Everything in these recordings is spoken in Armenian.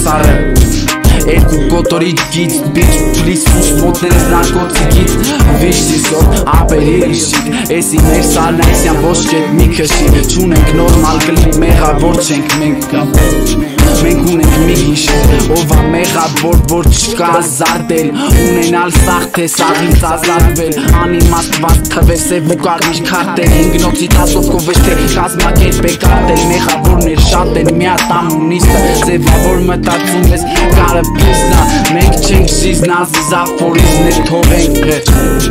հասարը Երկու կոտորիչ գից, բիչ, պլիսուս, մոտներս նարկոցիկից Վիշտի սոտ, ապերի իշիկ Էսի մեր սարնայսյան ոչ կետ մի քշի Չունենք նորմալ կլիպ, մեղավոր չենք մենք Մենք ունենք մի հիշեր, ով ա մեղավոր, որ չկա ազատել Ունենալ սաղ թե սաղից ազատվել Անիմաստված թվեր սև ու կարմիր քարտել Ինգնոցի տասով կովեշ թե կազմակերպ է կարտել Մեղավորներ շատ են միատ ամունիստը Ձևավոր մտածում ես կարը պիզնա Մենք չենք շիզնա զիզաֆորիզներ թողենք պրետ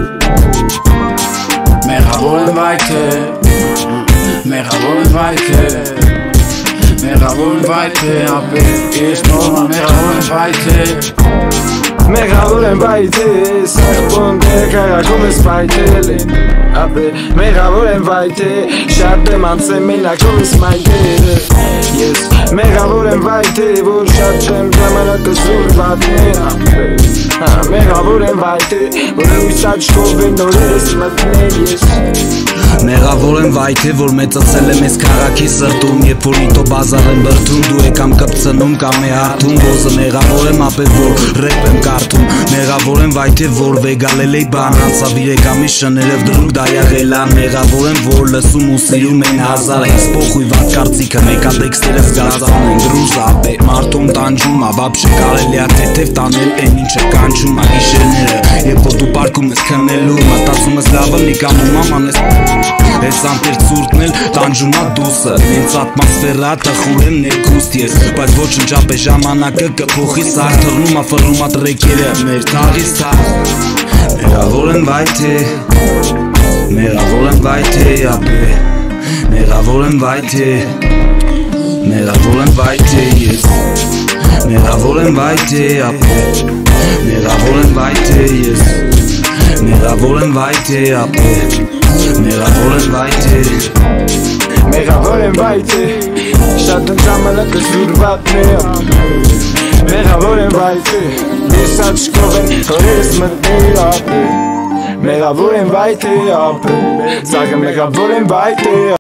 Մեղավոր են վայթե Մեղավոր են վայթե Մեղավոր են վայթե ապեր Ես նորմալ մեղավոր են վայթե Մեղավոր են վայթե Սեղբոն դեր կարակում ես վայթել են Ապեր մեղավոր են վայթե Շատ եմ անցեմ մենակով ես մայթերը Ես մեղավոր եմ վայթե Որ շատ չեմ ժամանակը զուր վատներ Մեղավոր եմ վայթե Որ լույսաչկով են նորերս մտնել ես Մեղավոր եմ վայթե, որ մեծացել եմ ես քաղաքի սրտում Երբ որ իտո բազար եմ բրդում, դու եկամ կպցնում կամ է հարթում Ոզը մեղավոր եմ ապեր, որ ռեպ եմ կարդում Մեղավոր եմ վայթե, որ վեգալել էի բան Անցավ իրեկամի շներև դրուկ դա եղելան Մեղավոր եմ, որ լսում ու սիրում են հազար Հենց փոխույված կարծիքը, մեկա տեքստերը զգացան են գրուզ ապե Մարդում տանջում, ավապշը կարելի ա թեթև տանել են ինչը կանչում Ա գիշերները, երբ որ դու պարկում ես քնելու Մտածում ես լավը մի կամում աման ես Ես ամպեր ծուրտն էլ տանջում ա դուսը Նենց ատմասվերա տխուր եմ ներքուստ ես Բայց ոչնչ ապե ժամանակը կփոխի սաղ Թռնում ա ֆռում ա տրեկերը մեր թաղից թաղ Մեղավոր եմ վայթե Մեղավոր եմ վայթե ապե Մեղավոր եմ վայթե Մեղավոր եմ վայթե ես Մեղավոր եմ վայթե ապե Մեղավոր եմ վայթե ես Մեղավոր եմ վայթե ապե Մեղավոր եմ վայթե Մեղավոր եմ վայթե Շատ եմ ժամանակը զուր վատներ Մեղավոր եմ վայթե Ես աչկով են հորերս մտնել ապե Մեղավոր եմ վայթե ապե Ծագը մեղավոր եմ վայթե